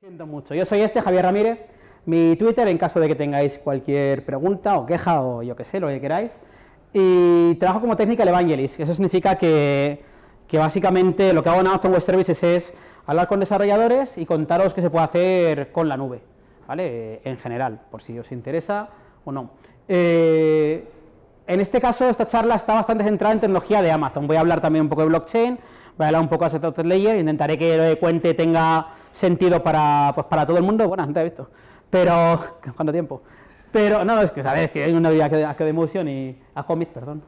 Siento mucho. Yo soy Javier Ramírez. Mi Twitter, en caso de que tengáis cualquier pregunta o queja o yo que sé, lo que queráis. Y trabajo como Technical Evangelist. Eso significa que básicamente lo que hago en Amazon Web Services es hablar con desarrolladores y contaros qué se puede hacer con la nube, ¿vale? En general, por si os interesa o no. En este caso, esta charla está bastante centrada en tecnología de Amazon. Voy a hablar también un poco de blockchain, voy a hablar un poco de Asset Layer, intentaré que lo que cuente tenga sentido para todo el mundo. Bueno, no te he visto, pero ¿cuánto tiempo? Pero no, es que sabes que hay una vida que de emoción y a commit,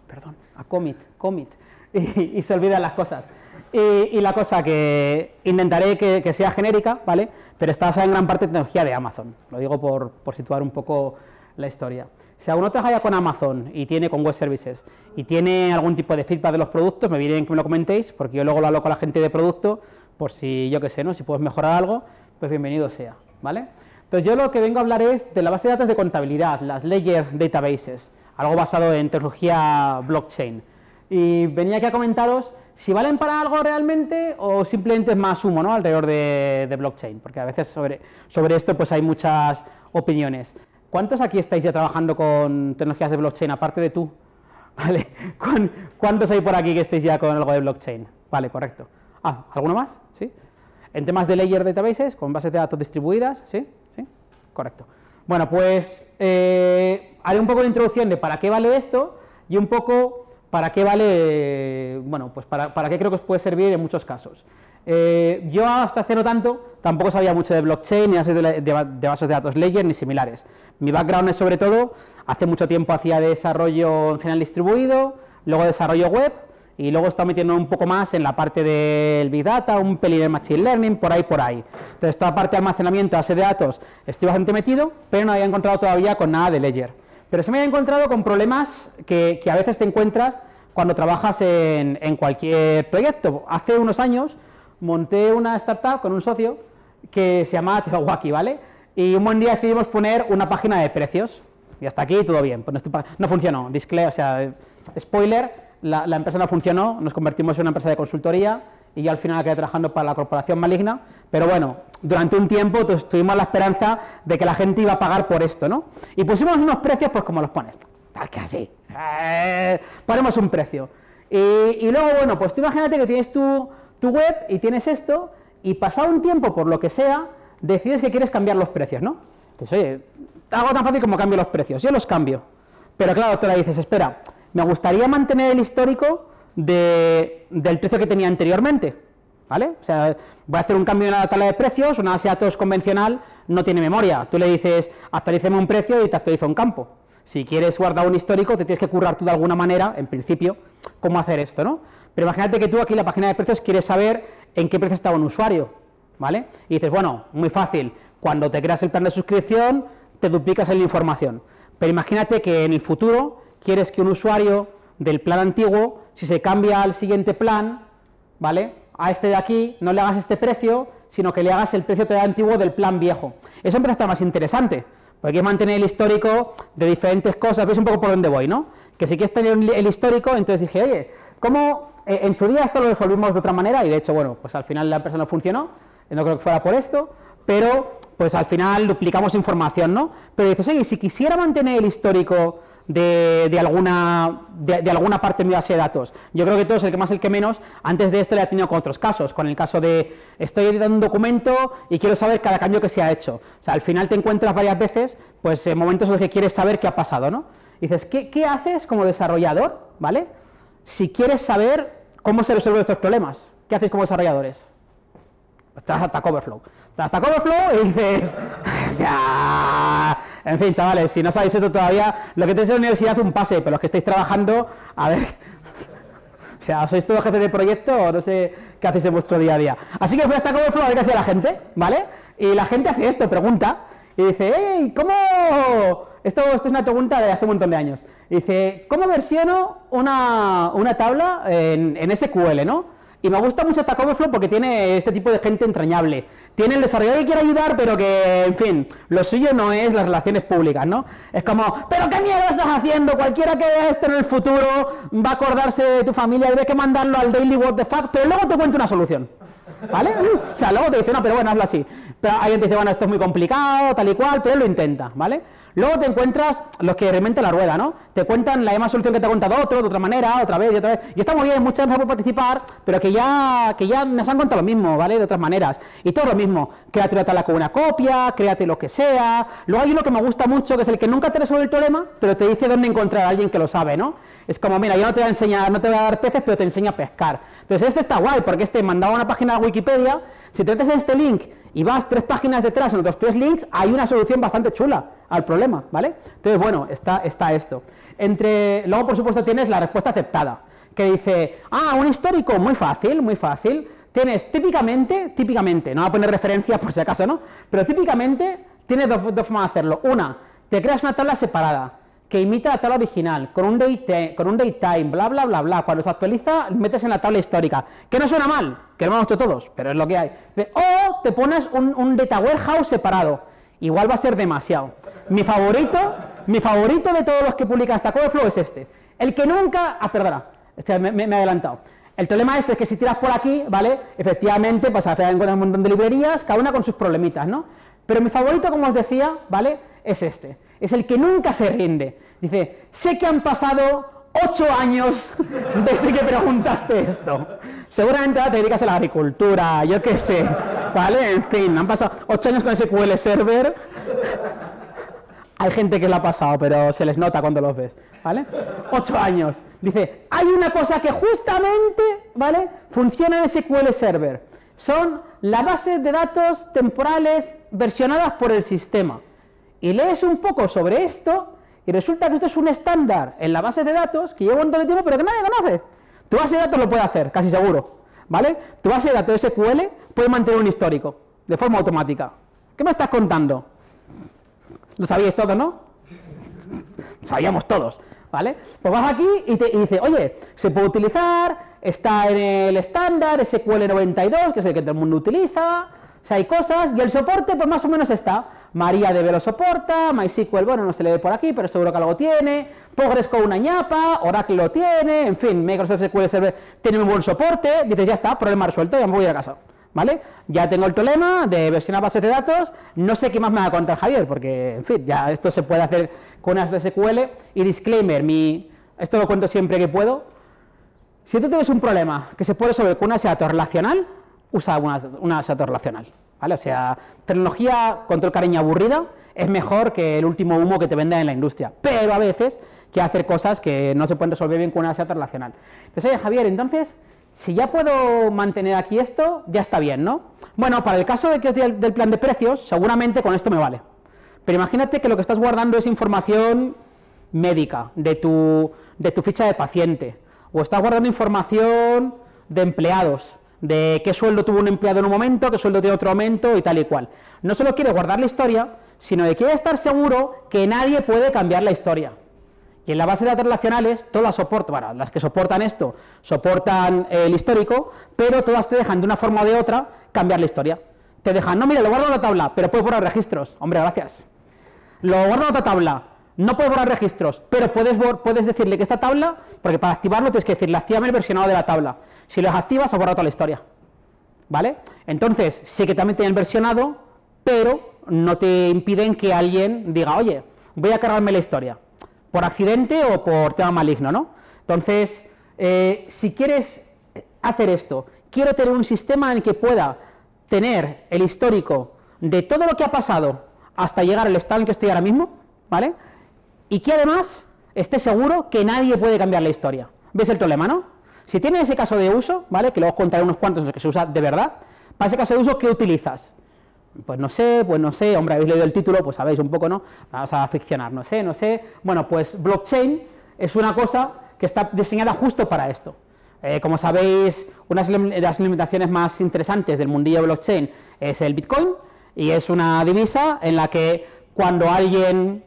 y se olvidan las cosas. Y la cosa que intentaré que sea genérica, ¿vale? Pero está basada en gran parte en tecnología de Amazon. Lo digo por situar un poco la historia. Si alguno trabaja ya con Amazon y tiene con Web Services y tiene algún tipo de feedback de los productos, me viene bien que me lo comentéis, porque yo luego lo hablo con la gente de producto, por si, yo qué sé, ¿no? Si puedes mejorar algo, pues bienvenido sea, ¿vale? Entonces yo lo que vengo a hablar es de la base de datos de contabilidad, las Ledger Databases, algo basado en tecnología blockchain. Y venía aquí a comentaros si valen para algo realmente o simplemente es más humo, ¿no? Alrededor de blockchain, porque a veces sobre esto pues hay muchas opiniones. ¿Cuántos aquí estáis ya trabajando con tecnologías de blockchain, aparte de tú? ¿Vale? ¿Cuántos hay por aquí que estéis ya con algo de blockchain? Vale, correcto. Ah, ¿alguno más? ¿Sí? En temas de Ledger Databases, con bases de datos distribuidas, ¿sí? ¿Sí? Correcto. Bueno, pues haré un poco de introducción de para qué vale esto y un poco para qué vale, bueno, pues para qué creo que os puede servir en muchos casos. Yo hasta hace no tanto tampoco sabía mucho de blockchain, ni de bases de datos Ledger, ni similares. Mi background es sobre todo, hace mucho tiempo hacía desarrollo en general distribuido, luego desarrollo web, y luego he estado metiendo un poco más en la parte del Big Data, un pelín de Machine Learning, por ahí. Entonces, toda la parte de almacenamiento, base de datos, estoy bastante metido, pero no había encontrado todavía con nada de Ledger. Pero sí me había encontrado con problemas que a veces te encuentras cuando trabajas en cualquier proyecto. Hace unos años monté una startup con un socio que se llamaba Tehuaki, ¿vale? Y un buen día decidimos poner una página de precios. Y hasta aquí todo bien. Pues no funcionó. O sea, spoiler, la empresa no funcionó, nos convertimos en una empresa de consultoría y yo al final quedé trabajando para la corporación maligna. Pero bueno, durante un tiempo tuvimos la esperanza de que la gente iba a pagar por esto, ¿no? Y pusimos unos precios pues como los pones. Tal que así. Ponemos un precio. Y luego, bueno, pues tú imagínate que tienes tu web y tienes esto, y pasado un tiempo, por lo que sea, decides que quieres cambiar los precios, ¿no? Entonces, oye, algo tan fácil como cambio los precios. Yo los cambio. Pero claro, tú le dices, espera, me gustaría mantener el histórico del precio que tenía anteriormente, ¿vale? O sea, voy a hacer un cambio en la tabla de precios, una base de datos convencional no tiene memoria. Tú le dices, actualíceme un precio y te actualiza un campo. Si quieres guardar un histórico, te tienes que currar tú de alguna manera, en principio, cómo hacer esto, ¿no? Pero imagínate que tú aquí en la página de precios quieres saber en qué precio estaba un usuario, ¿vale? Y dices, bueno, muy fácil, cuando te creas el plan de suscripción, te duplicas en la información. Pero imagínate que en el futuro quieres que un usuario del plan antiguo, si se cambia al siguiente plan, ¿vale? A este de aquí, no le hagas este precio, sino que le hagas el precio antiguo del plan viejo. Eso empieza a estar más interesante, porque hay que mantener el histórico de diferentes cosas. Ves un poco por dónde voy, ¿no? Que si quieres tener el histórico, entonces dije, oye, ¿cómo? En su día esto lo resolvimos de otra manera y de hecho, bueno, pues al final la empresa no funcionó, no creo que fuera por esto, pero pues al final duplicamos información, ¿no? Pero dices, oye, si quisiera mantener el histórico de alguna parte de mi base de datos, yo creo que todos, el que más, el que menos, antes de esto le ha tenido con otros casos, con el caso de estoy editando un documento y quiero saber cada cambio que se ha hecho. O sea, al final te encuentras varias veces, pues en momentos en los que quieres saber qué ha pasado, ¿no? Y dices, ¿qué haces como desarrollador, ¿vale? Si quieres saber cómo se resuelven estos problemas, ¿qué hacéis como desarrolladores? Te vas a Stack Overflow. Te vas a Stack Overflow y dices, en fin, chavales, si no sabéis esto todavía, lo que tenéis en la universidad un pase, pero los que estáis trabajando, a ver, o sea, ¿sois todos jefes de proyecto o no sé qué hacéis en vuestro día a día? Así que fui a Stack Overflow a ver qué hacía la gente, ¿vale? Y la gente hace esto, pregunta, y dice, hey, ¿cómo? Esto es una pregunta de hace un montón de años. Dice, ¿cómo versiono una tabla en SQL, ¿no? Y me gusta mucho Stack Overflow porque tiene este tipo de gente entrañable. Tiene el desarrollador que quiere ayudar, pero que, en fin, lo suyo no es las relaciones públicas, ¿no? Es como, ¿pero qué mierda estás haciendo? Cualquiera que vea esto en el futuro va a acordarse de tu familia, debe que mandarlo al Daily What the Fuck, pero luego te cuento una solución. ¿vale? O sea, luego te dice, no, pero bueno, hazlo así. Pero alguien te dice, bueno, esto es muy complicado, tal y cual, pero él lo intenta, ¿vale? Luego te encuentras los que reinventan la rueda, ¿no? Te cuentan la misma solución que te ha contado otro, de otra manera, otra vez y otra vez. Y está muy bien, muchas gracias por participar, pero que ya nos han contado lo mismo, ¿vale? De otras maneras. Y todo lo mismo. Créate una tabla con una copia, créate lo que sea. Luego hay uno que me gusta mucho, que es el que nunca te resuelve el problema, pero te dice dónde encontrar a alguien que lo sabe, ¿no? Es como, mira, yo no te voy a enseñar, no te voy a dar peces, pero te enseño a pescar. Entonces este está guay, porque este mandaba una página de Wikipedia, si te metes en este link y vas 3 páginas detrás en otros 3 links, hay una solución bastante chula al problema, ¿vale? Entonces, bueno, está esto. Luego, por supuesto, tienes la respuesta aceptada, que dice, un histórico, muy fácil, muy fácil. Tienes típicamente, no voy a poner referencias por si acaso, ¿no? Pero típicamente tienes dos formas de hacerlo. Una, te creas una tabla separada, que imita la tabla original, con un datetime, bla, bla, bla, bla. Cuando se actualiza, metes en la tabla histórica. Que no suena mal, que lo hemos hecho todos, pero es lo que hay. O te pones un data warehouse separado. Igual va a ser demasiado. Mi favorito de todos los que publican Stack Overflow es este. El que nunca... perdona, me he adelantado. El problema es que si tiras por aquí, ¿vale? Efectivamente, pues al final encuentras un montón de librerías, cada una con sus problemitas, ¿no? Pero mi favorito, como os decía, ¿vale? Es este. Es el que nunca se rinde. Dice, sé que han pasado 8 años desde que preguntaste esto. Seguramente ahora te dedicas a la agricultura, yo qué sé, ¿vale? En fin, han pasado 8 años con SQL Server. Hay gente que lo ha pasado, pero se les nota cuando los ves, ¿vale? 8 años. Dice, hay una cosa que justamente, ¿vale? Funciona en SQL Server. Son las bases de datos temporales versionadas por el sistema. Y lees un poco sobre esto y resulta que esto es un estándar en la base de datos que lleva un montón de tiempo pero que nadie conoce. Tu base de datos lo puede hacer, casi seguro, ¿vale? Tu base de datos SQL puede mantener un histórico de forma automática. ¿Qué me estás contando? Lo sabíais todos, ¿no? Sabíamos todos, ¿vale? Pues vas aquí y dice, oye, se puede utilizar, está en el estándar SQL 92, que es el que todo el mundo utiliza, o sea, hay cosas, y el soporte pues más o menos está. MariaDB lo soporta, MySQL, bueno, no se le ve por aquí, pero seguro que algo tiene, Postgres con una ñapa, Oracle lo tiene, en fin, Microsoft SQL Server tiene un buen soporte, dices, ya está, problema resuelto, ya me voy a ir a casa, ¿vale? Ya tengo el problema de versionar bases de datos, no sé qué más me va a contar Javier, porque, en fin, ya esto se puede hacer con unas de SQL, y disclaimer, esto lo cuento siempre que puedo, si tú tienes un problema que se puede resolver con una base de datos relacional, usa una base de datos relacional. ¿Vale? O sea, tecnología con todo el cariño aburrida es mejor que el último humo que te venden en la industria, pero a veces quiere hacer cosas que no se pueden resolver bien con una base de datos relacional. Entonces, oye, Javier, entonces, si ya puedo mantener aquí esto, ya está bien, ¿no? Bueno, para el caso de que es del plan de precios, seguramente con esto me vale. Pero imagínate que lo que estás guardando es información médica, de tu ficha de paciente, o estás guardando información de empleados, de qué sueldo tuvo un empleado en un momento, qué sueldo tiene otro momento y tal y cual. No solo quiere guardar la historia, sino que quiere estar seguro que nadie puede cambiar la historia. Y en la base de datos relacionales, todas las soportan, bueno, las que soportan esto, soportan el histórico, pero todas te dejan de una forma o de otra cambiar la historia. Te dejan, no, mira, lo guardo en la tabla, pero puedo borrar registros. Hombre, gracias. Lo guardo en otra tabla, no puedo borrar registros, pero puedes decirle que esta tabla, porque para activarlo tienes que decirle, actívame el versionado de la tabla. Si los activas, has borrado toda la historia, ¿vale? Entonces, sé que también tiene el versionado, pero no te impiden que alguien diga, oye, voy a cargarme la historia, por accidente o por tema maligno, ¿no? Entonces, si quieres hacer esto, quiero tener un sistema en el que pueda tener el histórico de todo lo que ha pasado hasta llegar al estado en que estoy ahora mismo, ¿vale? Y que además esté seguro que nadie puede cambiar la historia. ¿Ves el problema, no? Si tienes ese caso de uso, ¿vale? Que luego os contaré unos cuantos en los que se usa de verdad, para ese caso de uso, ¿qué utilizas? Pues no sé, hombre, habéis leído el título, pues sabéis un poco, ¿no? Vamos a ficcionar, no sé. Bueno, pues blockchain es una cosa que está diseñada justo para esto. Como sabéis, una de las limitaciones más interesantes del mundillo de blockchain es el Bitcoin, y es una divisa en la que cuando alguien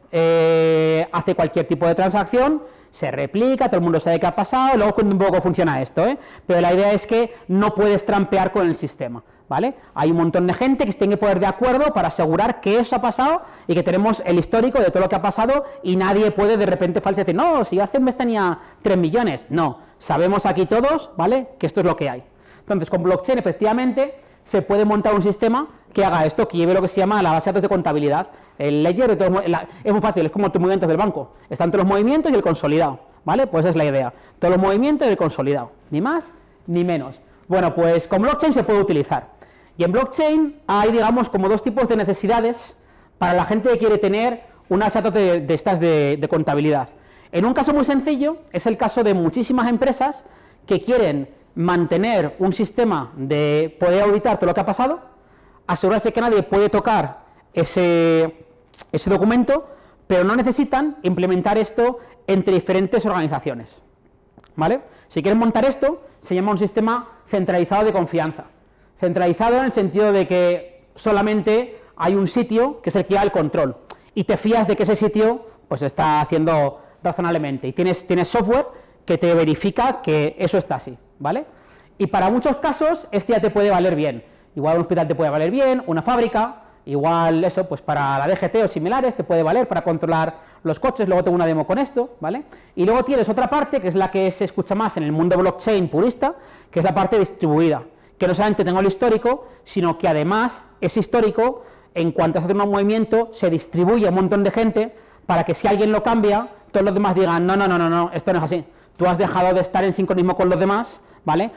hace cualquier tipo de transacción, se replica, todo el mundo sabe qué ha pasado, luego cuento un poco cómo funciona esto, pero la idea es que no puedes trampear con el sistema, ¿vale? Hay un montón de gente que se tiene que poner de acuerdo para asegurar que eso ha pasado y que tenemos el histórico de todo lo que ha pasado y nadie puede de repente falsear y decir, no, si hace un mes tenía 3 millones, no, sabemos aquí todos, ¿vale?, que esto es lo que hay. Entonces, con blockchain, efectivamente, se puede montar un sistema que haga esto, que lleve lo que se llama la base de datos de contabilidad. El ledger es muy fácil, es como los movimientos del banco. Están todos los movimientos y el consolidado, ¿vale? Pues esa es la idea. Todos los movimientos y el consolidado. Ni más ni menos. Bueno, pues con blockchain se puede utilizar. Y en blockchain hay, digamos, como dos tipos de necesidades para la gente que quiere tener unas datos de estas de contabilidad. En un caso muy sencillo, es el caso de muchísimas empresas que quieren mantener un sistema de poder auditar todo lo que ha pasado, asegurarse que nadie puede tocar ese documento, pero no necesitan implementar esto entre diferentes organizaciones, ¿vale? Si quieren montar esto, se llama un sistema centralizado de confianza. Centralizado en el sentido de que solamente hay un sitio que es el que da el control y te fías de que ese sitio pues está haciendo razonablemente y tienes software que te verifica que eso está así, ¿vale? Y para muchos casos este ya te puede valer bien. Igual un hospital te puede valer bien, una fábrica, igual eso, pues para la DGT o similares te puede valer para controlar los coches. Luego tengo una demo con esto, ¿vale? Y luego tienes otra parte que es la que se escucha más en el mundo blockchain purista, que es la parte distribuida, que no solamente tengo el histórico, sino que además ese histórico, en cuanto hace un movimiento, se distribuye a un montón de gente para que si alguien lo cambia, todos los demás digan, no, esto no es así. Tú has dejado de estar en sincronismo con los demás, ¿vale?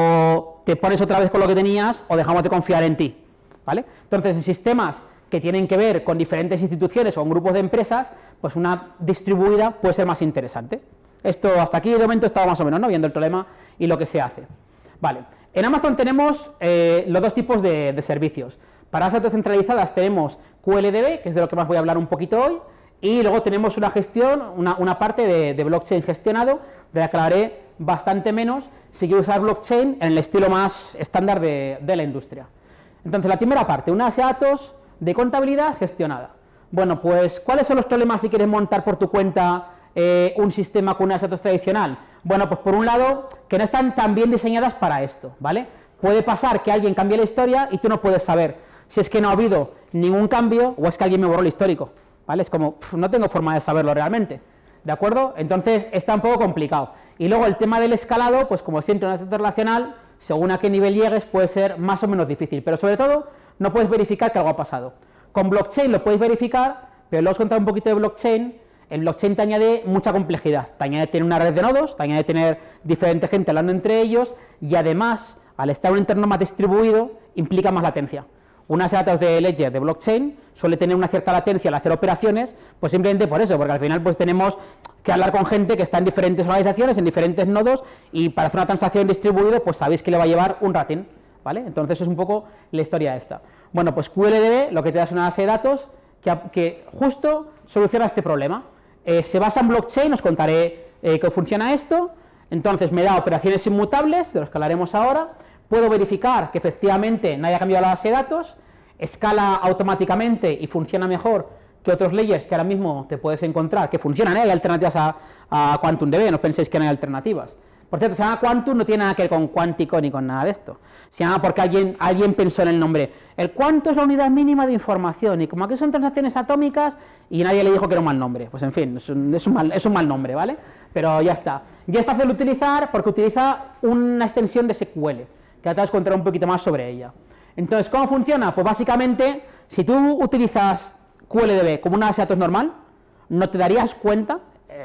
O te pones otra vez con lo que tenías, o dejamos de confiar en ti, ¿vale? Entonces, en sistemas que tienen que ver con diferentes instituciones o con grupos de empresas, pues una distribuida puede ser más interesante. Esto hasta aquí de momento estaba más o menos, ¿no?, viendo el problema y lo que se hace. Vale, en Amazon tenemos los dos tipos de servicios. Para las datos centralizadas tenemos QLDB, que es de lo que más voy a hablar un poquito hoy, y luego tenemos una gestión, una parte de blockchain gestionado, de la que hablaré bastante menos si quiero usar blockchain en el estilo más estándar de la industria. Entonces, la primera parte, una base de datos de contabilidad gestionada. Bueno, pues, ¿cuáles son los problemas si quieres montar por tu cuenta un sistema con una base de datos tradicional? Bueno, pues por un lado, que no están tan bien diseñadas para esto, ¿vale? Puede pasar que alguien cambie la historia y tú no puedes saber si es que no ha habido ningún cambio o es que alguien me borró el histórico, ¿vale? Es como, no tengo forma de saberlo realmente, ¿de acuerdo? Entonces, está un poco complicado. Y luego el tema del escalado, pues como siempre en una base relacional, según a qué nivel llegues, puede ser más o menos difícil, pero sobre todo, no puedes verificar que algo ha pasado. Con blockchain lo puedes verificar, pero luego os contaré un poquito de blockchain. El blockchain te añade mucha complejidad, te añade tener una red de nodos, te añade tener diferente gente hablando entre ellos, y además, al estar un entorno más distribuido, implica más latencia. Una base de datos de ledger de blockchain suele tener una cierta latencia al hacer operaciones, pues simplemente por eso, porque al final pues tenemos que hablar con gente que está en diferentes organizaciones, en diferentes nodos, y para hacer una transacción distribuida, pues sabéis que le va a llevar un ratín, ¿vale? Entonces es un poco la historia esta. Bueno, pues QLDB lo que te da es una base de datos que justo soluciona este problema. Se basa en blockchain, os contaré cómo funciona esto. Entonces me da operaciones inmutables, de los que hablaremos ahora. Puedo verificar que efectivamente no haya cambiado la base de datos, escala automáticamente y funciona mejor que otros layers que ahora mismo te puedes encontrar, que funcionan, hay alternativas a QuantumDB, no penséis que no hay alternativas. Por cierto, se llama Quantum, no tiene nada que ver con cuántico ni con nada de esto. Se llama porque alguien pensó en el nombre. El cuánto es la unidad mínima de información, y como aquí son transacciones atómicas, y nadie le dijo que era un mal nombre. Pues en fin, es un mal nombre, ¿vale? Pero ya está. Ya es fácil de utilizar porque utiliza una extensión de SQL, que ahora te os contaré un poquito más sobre ella. Entonces, ¿cómo funciona? Pues básicamente, si tú utilizas QLDB como una base de datos normal, no te darías cuenta,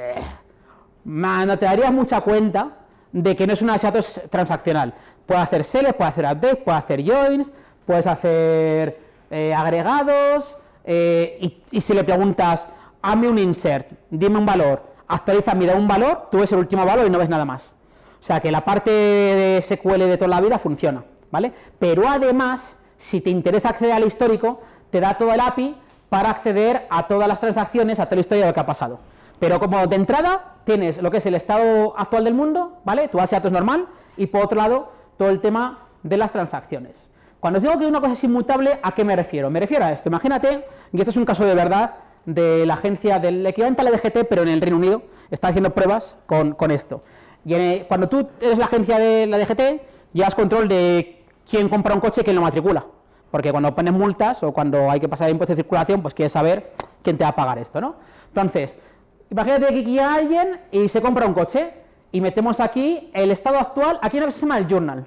no te darías mucha cuenta de que no es una base de datos transaccional. Puedes hacer select, puedes hacer update, puedes hacer joins, puedes hacer agregados, y si le preguntas, hazme un insert, dime un valor, actualiza, mira un valor, tú ves el último valor y no ves nada más. O sea que la parte de SQL de toda la vida funciona, ¿vale? Pero además, si te interesa acceder al histórico, te da todo el API para acceder a todas las transacciones, a toda la historia de lo que ha pasado. Pero como de entrada tienes lo que es el estado actual del mundo, ¿vale? Tu base de datos normal, y por otro lado todo el tema de las transacciones. Cuando os digo que una cosa es inmutable, ¿a qué me refiero? Me refiero a esto. Imagínate, y esto es un caso de verdad de la agencia del equivalente a la DGT, pero en el Reino Unido, está haciendo pruebas con esto. Y cuando tú eres la agencia de la DGT, llevas control de quién compra un coche y quién lo matricula. Porque cuando pones multas o cuando hay que pasar impuestos de circulación, pues quieres saber quién te va a pagar esto, ¿no? Entonces, imagínate que aquí hay alguien y se compra un coche y metemos aquí el estado actual, aquí hay una cosa que se llama el journal.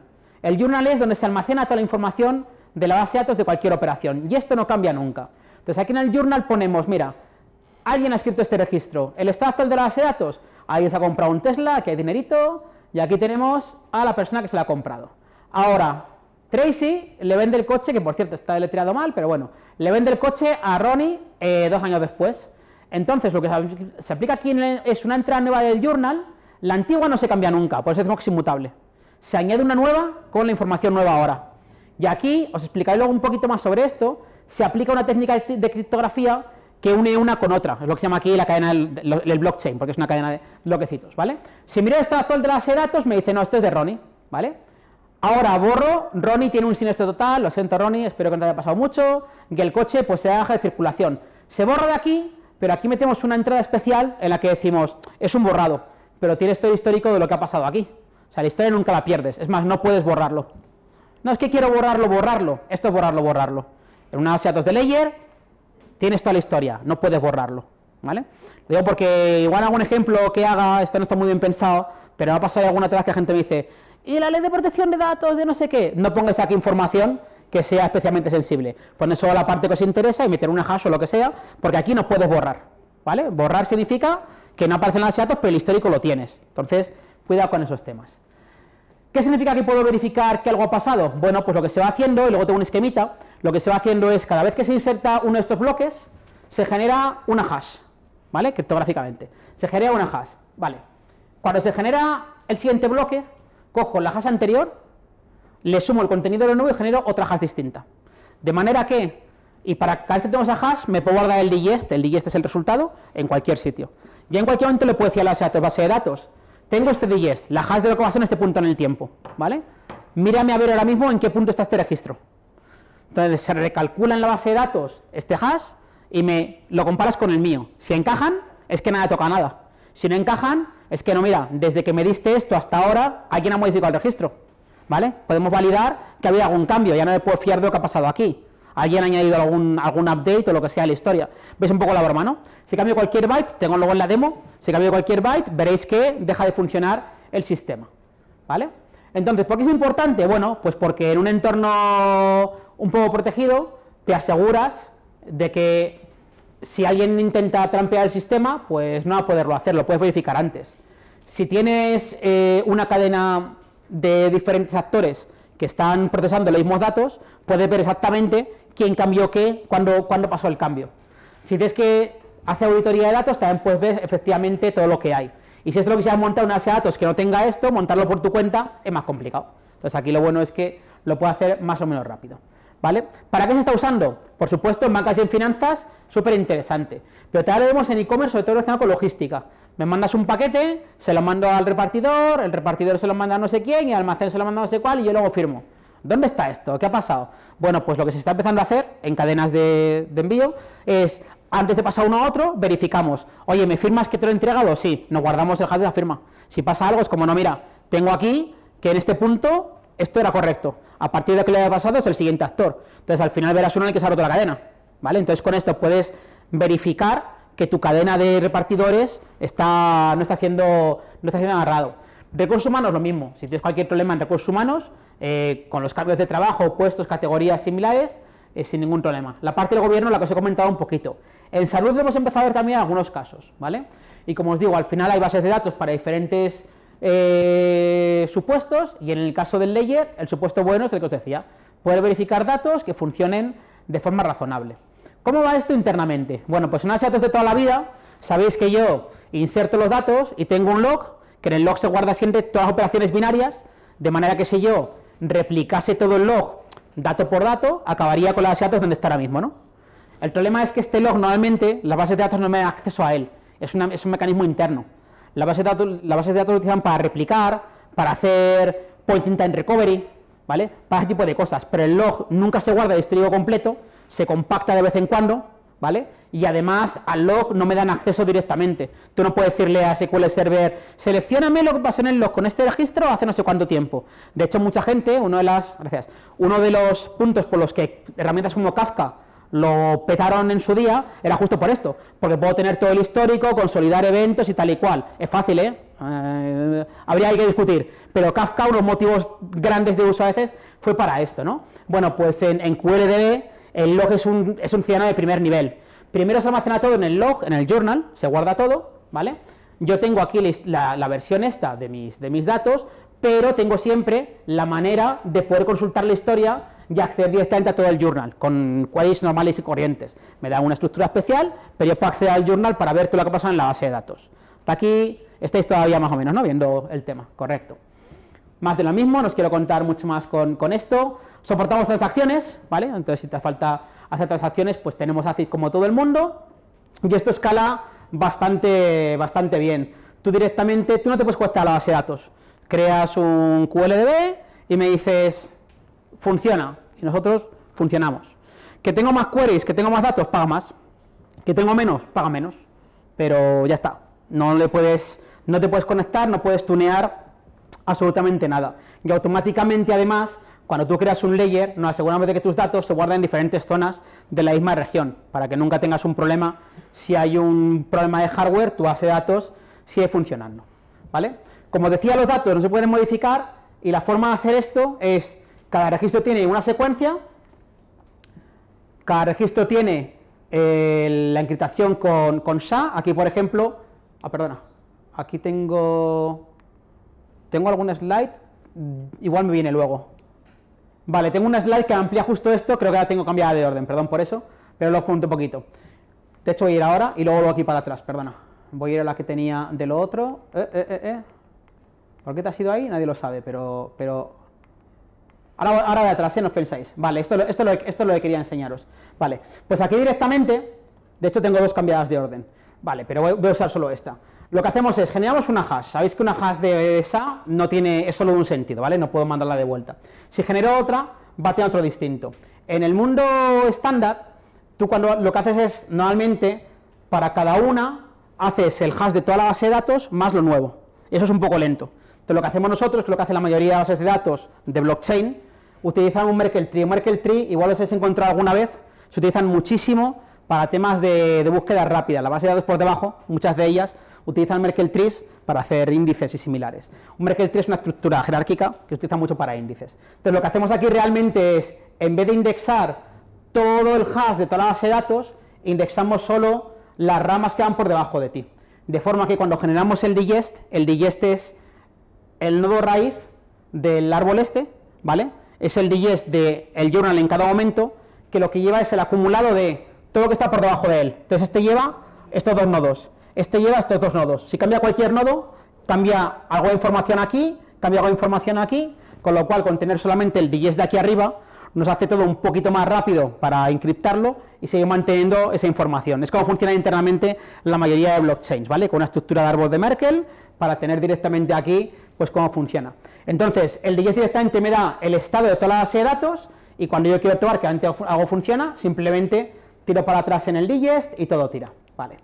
El journal es donde se almacena toda la información de la base de datos de cualquier operación, y esto no cambia nunca. Entonces aquí en el journal ponemos, mira, alguien ha escrito este registro, el estado actual de la base de datos, alguien se ha comprado un Tesla, aquí hay dinerito, y aquí tenemos a la persona que se lo ha comprado. Ahora, Tracy le vende el coche, que por cierto está deletreado mal, pero bueno, le vende el coche a Ronnie 2 años después. Entonces lo que se aplica aquí es una entrada nueva del journal, la antigua no se cambia nunca, por eso decimos que es inmutable. Se añade una nueva con la información nueva ahora. Y aquí os explicaré luego un poquito más sobre esto, se aplica una técnica de criptografía que une una con otra, es lo que se llama aquí la cadena del blockchain, porque es una cadena de bloquecitos, ¿vale? Si miro el estado actual de la base de datos, me dice, no, esto es de Ronnie, ¿vale? Ahora borro, Ronnie tiene un siniestro total, lo siento Ronnie, espero que no te haya pasado mucho, que el coche pues se baja de circulación. Se borra de aquí, pero aquí metemos una entrada especial en la que decimos, es un borrado, pero tienes todo el histórico de lo que ha pasado aquí. O sea, la historia nunca la pierdes, es más, no puedes borrarlo. No es que quiero borrarlo, esto es borrarlo. En una base de datos de Ledger tienes toda la historia, no puedes borrarlo, ¿vale? Lo digo porque igual algún ejemplo que haga, esto no está muy bien pensado, pero me ha pasado alguna vez que la gente me dice, ¿y la ley de protección de datos de no sé qué? No pongas aquí información que sea especialmente sensible. Pones solo la parte que os interesa y meter una hash o lo que sea, porque aquí no puedes borrar, ¿vale? Borrar significa que no aparecen los datos, pero el histórico lo tienes. Entonces, cuidado con esos temas. ¿Qué significa que puedo verificar que algo ha pasado? Bueno, pues lo que se va haciendo, y luego tengo un esquemita, lo que se va haciendo es, cada vez que se inserta uno de estos bloques, se genera una hash, ¿vale? Criptográficamente. Se genera una hash, ¿vale? Cuando se genera el siguiente bloque, cojo la hash anterior, le sumo el contenido de nuevo y genero otra hash distinta. De manera que, y para cada vez que tengo esa hash, me puedo guardar el digest es el resultado, en cualquier sitio. Ya en cualquier momento le puedo decir a la base de datos, tengo este digest, la hash de lo que va a ser en este punto en el tiempo, ¿vale? Mírame a ver ahora mismo en qué punto está este registro. Entonces se recalcula en la base de datos este hash y me lo comparas con el mío. Si encajan, es que nada toca nada. Si no encajan, es que no, mira, desde que me diste esto hasta ahora, alguien ha modificado el registro, ¿vale? Podemos validar que ha habido algún cambio, ya no me puedo fiar de lo que ha pasado aquí. Alguien ha añadido algún update o lo que sea a la historia. ¿Veis un poco la broma, no? Si cambio cualquier byte, tengo luego en la demo, si cambio cualquier byte, veréis que deja de funcionar el sistema, ¿vale? Entonces, ¿por qué es importante? Bueno, pues porque en un entorno un poco protegido, te aseguras de que si alguien intenta trampear el sistema, pues no va a poderlo hacer, lo puedes verificar antes. Si tienes una cadena de diferentes actores que están procesando los mismos datos, puedes ver exactamente quién cambió qué, cuándo pasó el cambio. Si tienes que hacer auditoría de datos, también puedes ver efectivamente todo lo que hay. Y si es lo que quisieras montar una base de datos que no tenga esto, montarlo por tu cuenta es más complicado. Entonces aquí lo bueno es que lo puedo hacer más o menos rápido, ¿vale? ¿Para qué se está usando? Por supuesto, en bancas y en finanzas, súper interesante. Pero también lo vemos en e-commerce, sobre todo relacionado con logística. Me mandas un paquete, se lo mando al repartidor, el repartidor se lo manda a no sé quién, y al almacén se lo manda a no sé cuál, y yo luego firmo. ¿Dónde está esto? ¿Qué ha pasado? Bueno, pues lo que se está empezando a hacer en cadenas de envío es, antes de pasar uno a otro, verificamos. Oye, ¿me firmas que te lo he entregado? Sí, nos guardamos el hash de la firma. Si pasa algo, es como, no, mira, tengo aquí que en este punto esto era correcto. A partir de lo que le haya pasado es el siguiente actor. Entonces, al final verás uno en el que se ha roto la cadena, ¿vale? Entonces, con esto puedes verificar que tu cadena de repartidores no está haciendo agarrado. Recursos humanos, lo mismo. Si tienes cualquier problema en recursos humanos, con los cambios de trabajo, puestos, categorías similares, sin ningún problema. La parte del gobierno, la que os he comentado un poquito. En salud lo hemos empezado a ver también algunos casos, ¿vale? Y como os digo, al final hay bases de datos para diferentes supuestos, y en el caso del Ledger, el supuesto bueno es el que os decía. Poder verificar datos que funcionen de forma razonable. ¿Cómo va esto internamente? Bueno, pues en una base de datos de toda la vida, sabéis que yo inserto los datos y tengo un log, que en el log se guarda siempre todas las operaciones binarias, de manera que si yo replicase todo el log dato por dato, acabaría con la base de datos donde está ahora mismo, ¿no? El problema es que este log normalmente, las bases de datos no me dan acceso a él, es un mecanismo interno. Las bases de datos lo utilizan para replicar, para hacer point in time recovery, ¿vale? Para ese tipo de cosas, pero el log nunca se guarda de histórico completo, se compacta de vez en cuando, ¿vale? Y además al log no me dan acceso directamente. Tú no puedes decirle a SQL Server, seleccióname lo que pasó en el log con este registro hace no sé cuánto tiempo. De hecho, mucha gente, uno de los puntos por los que herramientas como Kafka lo petaron en su día, era justo por esto, porque puedo tener todo el histórico, consolidar eventos y tal y cual. Es fácil, ¿eh? habría que discutir, pero Kafka, unos motivos grandes de uso a veces, fue para esto, ¿no? Bueno, pues en QLDB el log es un ciudadano de primer nivel. Primero se almacena todo en el log, en el journal, se guarda todo, ¿vale? Yo tengo aquí la versión esta de mis datos, pero tengo siempre la manera de poder consultar la historia y acceder directamente a todo el journal, con queries normales y corrientes. Me da una estructura especial, pero yo puedo acceder al journal para ver todo lo que pasa en la base de datos. Hasta aquí estáis todavía más o menos, ¿no?, viendo el tema, correcto. Más de lo mismo, no os quiero contar mucho más con esto. Soportamos transacciones, ¿vale? Entonces, si te falta hacer transacciones, pues tenemos ACID como todo el mundo, y esto escala bastante bien. Tú directamente, tú no te puedes conectar a la base de datos. Creas un QLDB y me dices, funciona, y nosotros funcionamos. Que tengo más queries, que tengo más datos, paga más. Que tengo menos, paga menos. Pero ya está, no te puedes conectar, no puedes tunear absolutamente nada. Y automáticamente, además, cuando tú creas un layer, nos aseguramos de que tus datos se guardan en diferentes zonas de la misma región, para que nunca tengas un problema. Si hay un problema de hardware, tu base de datos sigue funcionando, ¿vale? Como decía, los datos no se pueden modificar, y la forma de hacer esto es, cada registro tiene una secuencia, cada registro tiene la encriptación con SHA. Aquí, por ejemplo, aquí tengo algún slide, igual me viene luego. Vale, tengo una slide que amplía justo esto, creo que la tengo cambiada de orden, perdón por eso, pero lo junto un poquito. De hecho, voy a ir ahora y luego aquí para atrás, perdona. Voy a ir a la que tenía de lo otro. ¿Por qué te has ido ahí? Nadie lo sabe, pero... Ahora de atrás, no os pensáis. Vale, esto es lo que quería enseñaros. Vale, pues aquí directamente, de hecho tengo dos cambiadas de orden. Vale, pero voy a usar solo esta. Lo que hacemos es, generamos una hash. Sabéis que una hash de SHA es solo un sentido, ¿vale? No puedo mandarla de vuelta. Si genero otra, va a tener otro distinto. En el mundo estándar, tú lo que haces es, normalmente, para cada una, haces el hash de toda la base de datos más lo nuevo. Y eso es un poco lento. Entonces, lo que hacemos nosotros, que es lo que hace la mayoría de bases de datos de blockchain, utilizan un Merkle Tree. Un Merkle Tree, igual os habéis encontrado alguna vez, se utilizan muchísimo para temas de búsqueda rápida. La base de datos por debajo, muchas de ellas, utilizan Merkle Trees para hacer índices y similares. Un Merkle Tree es una estructura jerárquica que se utiliza mucho para índices. Entonces, lo que hacemos aquí realmente es, en vez de indexar todo el hash de toda la base de datos, indexamos solo las ramas que van por debajo de ti. De forma que cuando generamos el digest es el nodo raíz del árbol este, ¿vale? Es el digest del journal en cada momento, que lo que lleva es el acumulado de todo lo que está por debajo de él. Entonces, este lleva estos dos nodos. Este lleva estos dos nodos. Si cambia cualquier nodo, cambia algo de información aquí, cambia algo de información aquí, con lo cual, con tener solamente el digest de aquí arriba, nos hace todo un poquito más rápido para encriptarlo y seguir manteniendo esa información. Es como funciona internamente la mayoría de blockchains, ¿vale? Con una estructura de árbol de Merkle, para tener directamente aquí, pues, cómo funciona. Entonces, el digest directamente me da el estado de toda la base de datos, y cuando yo quiero probar que algo funciona, simplemente tiro para atrás en el digest y todo tira, ¿vale?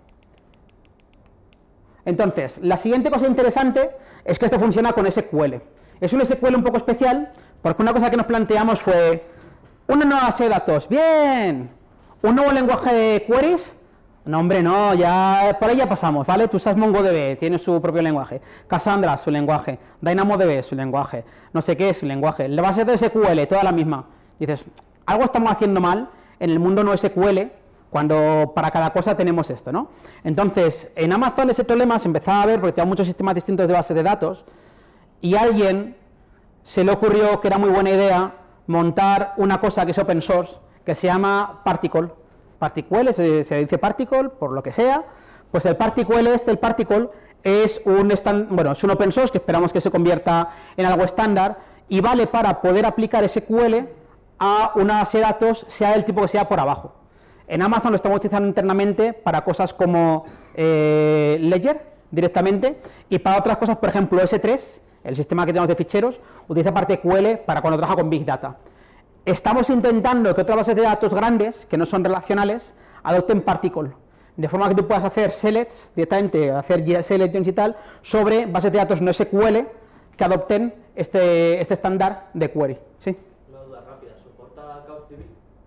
Entonces, la siguiente cosa interesante es que esto funciona con SQL. Es un SQL un poco especial, porque una cosa que nos planteamos fue, una nueva base de datos, ¡bien! ¿Un nuevo lenguaje de queries? No, hombre, no, ya por ahí ya pasamos, ¿vale? Tú sabes MongoDB, tiene su propio lenguaje, Cassandra, su lenguaje, DynamoDB, su lenguaje, no sé qué, su lenguaje, la base de SQL, toda la misma. Dices, algo estamos haciendo mal en el mundo no SQL, cuando para cada cosa tenemos esto, ¿no? Entonces, en Amazon ese problema se empezaba a ver, porque tenía muchos sistemas distintos de base de datos, y a alguien se le ocurrió que era muy buena idea montar una cosa que es open source, que se llama Particle. Particle, se dice Particle, por lo que sea, pues el Particle es es un open source que esperamos que se convierta en algo estándar, y vale para poder aplicar SQL a una base de datos, sea del tipo que sea por abajo. En Amazon lo estamos utilizando internamente para cosas como Ledger, directamente, y para otras cosas, por ejemplo, S3, el sistema que tenemos de ficheros, utiliza Particle para cuando trabaja con Big Data. Estamos intentando que otras bases de datos grandes, que no son relacionales, adopten Particle, de forma que tú puedas hacer selects, directamente hacer selections y tal, sobre bases de datos no SQL que adopten este estándar de query. ¿Sí? Una duda rápida, ¿soporta CouchDB?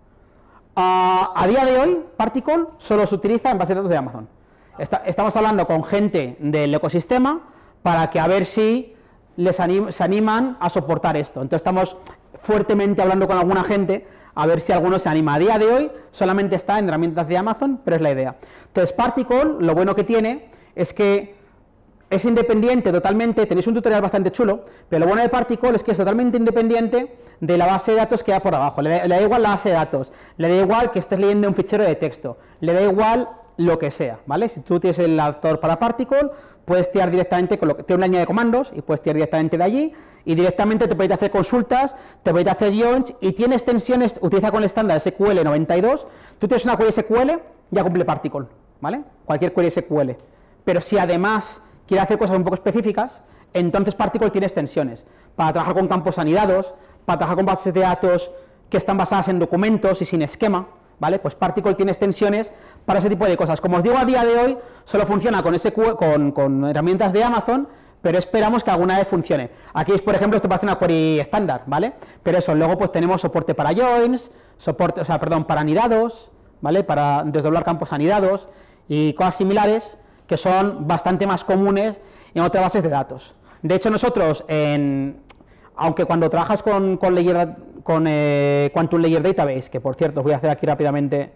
A día de hoy, Particle solo se utiliza en bases de datos de Amazon. Estamos hablando con gente del ecosistema para que a ver si se animan a soportar esto. Entonces estamos fuertemente hablando con alguna gente a ver si alguno se anima. A día de hoy solamente está en herramientas de Amazon, pero es la idea. Entonces Particle, lo bueno que tiene es que es independiente totalmente, tenéis un tutorial bastante chulo, pero lo bueno de Particle es que es totalmente independiente de la base de datos que hay por abajo. Le da igual la base de datos, le da igual que estés leyendo un fichero de texto, le da igual lo que sea, ¿vale? Si tú tienes el adaptador para Particle, puedes tirar directamente con tiene una línea de comandos y puedes tirar directamente de allí y directamente te permite hacer consultas, te permite hacer joins y tiene extensiones, utiliza con el estándar SQL 92, tú tienes una query SQL, ya cumple Particle, ¿vale? Cualquier query SQL. Pero si además quiere hacer cosas un poco específicas, entonces Particle tiene extensiones para trabajar con campos anidados, para trabajar con bases de datos que están basadas en documentos y sin esquema, ¿vale? Pues Particle tiene extensiones para ese tipo de cosas. Como os digo, a día de hoy solo funciona con herramientas de Amazon, pero esperamos que alguna vez funcione. Aquí es, por ejemplo, esto parece una query estándar, ¿vale? Pero eso, luego pues tenemos soporte para joins, para anidados, ¿vale? Para desdoblar campos anidados y cosas similares que son bastante más comunes en otras bases de datos. De hecho, nosotros, aunque cuando trabajas con Quantum Layer Database, que por cierto os voy a hacer aquí rápidamente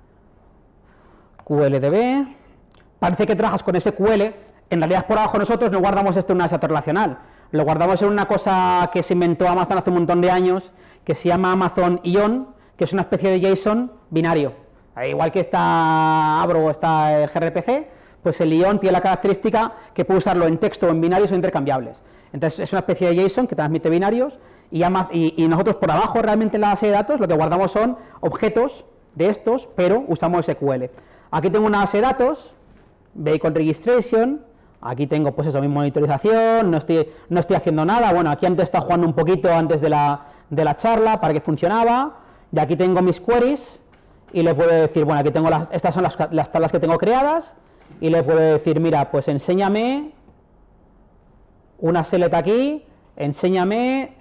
QLDB, parece que trabajas con SQL, en realidad por abajo nosotros no guardamos esto en una data relacional, lo guardamos en una cosa que se inventó Amazon hace un montón de años, que se llama Amazon Ion, que es una especie de JSON binario. Igual que está Abro o está el gRPC, pues el Ion tiene la característica que puede usarlo en texto o en binarios o intercambiables. Entonces es una especie de JSON que transmite binarios y nosotros por abajo realmente en la base de datos lo que guardamos son objetos de estos, pero usamos SQL. Aquí tengo una base de datos, Vehicle Registration, aquí tengo pues eso, mi monitorización, no estoy haciendo nada, bueno, aquí antes estaba jugando un poquito antes de la charla para que funcionaba, y aquí tengo mis queries, y le puedo decir, bueno, aquí tengo estas son las tablas que tengo creadas, y le puedo decir, mira, pues enséñame una select aquí, enséñame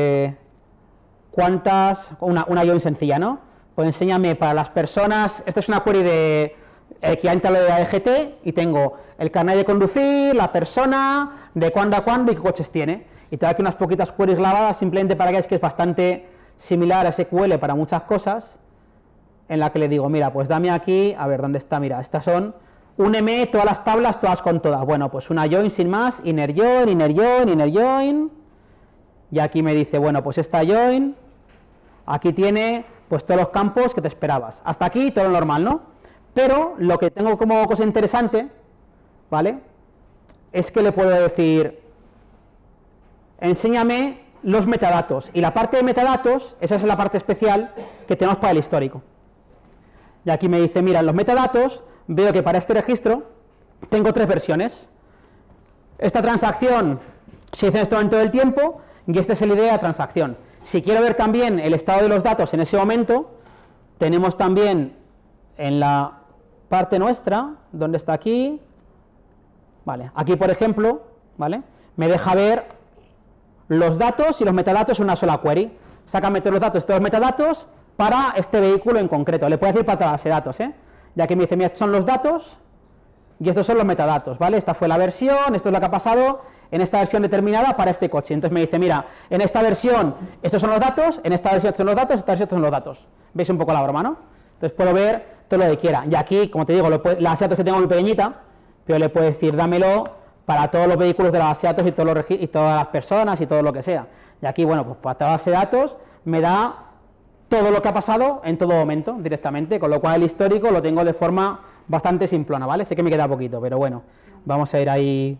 una join sencilla, ¿no? Pues enséñame para las personas, esta es una query de equivalente a lo de ADGT, y tengo el carnet de conducir, la persona, de cuándo a cuándo y qué coches tiene. Y te da aquí unas poquitas queries grabadas, simplemente para que veáis que es bastante similar a SQL para muchas cosas, en la que le digo, mira, pues dame aquí, a ver, ¿dónde está? Mira, estas son úneme todas las tablas, todas con todas. Bueno, pues una join sin más, inner join, inner join, inner join. Y aquí me dice, bueno, pues esta join, aquí tiene pues todos los campos que te esperabas. Hasta aquí todo normal, ¿no? Pero lo que tengo como cosa interesante, ¿vale? Es que le puedo decir, enséñame los metadatos. Y la parte de metadatos, esa es la parte especial que tenemos para el histórico. Y aquí me dice, mira, en los metadatos veo que para este registro tengo 3 versiones. Esta transacción se hizo en este momento del tiempo y este es el ID de la transacción. Si quiero ver también el estado de los datos en ese momento, tenemos también en la parte nuestra, ¿dónde está aquí? Vale, aquí por ejemplo, ¿vale? Me deja ver los datos y los metadatos en una sola query. Sácame todos los datos, todos los metadatos para este vehículo en concreto. Le puedo decir para toda base de datos, ya que me dice, mira, estos son los datos y estos son los metadatos, ¿vale? Esta fue la versión, esto es lo que ha pasado en esta versión determinada para este coche. Entonces me dice, mira, en esta versión estos son los datos, en esta versión estos son los datos, en esta versión estos son los datos. ¿Veis un poco la broma, no? Entonces puedo ver todo lo que quiera. Y aquí, como te digo, la base de datos que tengo muy pequeñita, pero le puedo decir, dámelo para todos los vehículos de la base de datos y todas las personas y todo lo que sea. Y aquí, bueno, pues para toda base de datos me da todo lo que ha pasado en todo momento directamente, con lo cual el histórico lo tengo de forma bastante simplona, ¿vale? Sé que me queda poquito, pero bueno, vamos a ir ahí.